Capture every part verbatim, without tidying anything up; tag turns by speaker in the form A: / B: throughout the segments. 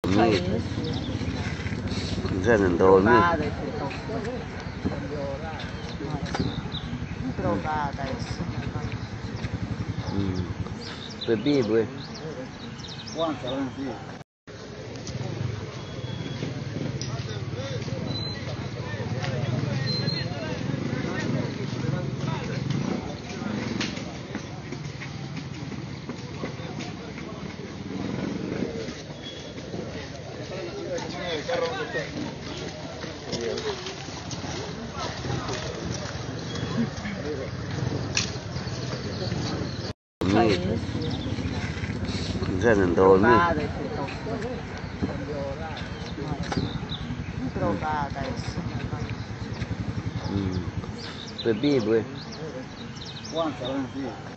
A: Mi se ne dormi.
B: Drogata adesso.
A: Mm. Bevi poi.
C: Quanto non ti?
A: Mi se ne dormi.
B: Drogata adesso.
A: Mm. Bevi poi.
C: Quanto non ti?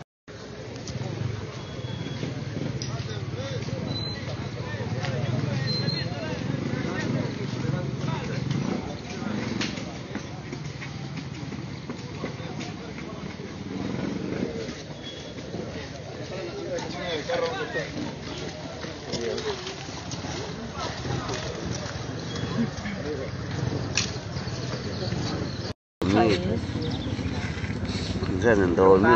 A: Mi se ne dormi.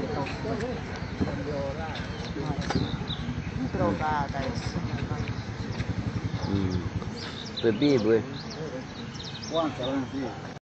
B: Drogata adesso.
A: Mm. Bevi poi.
C: Quanto non ti?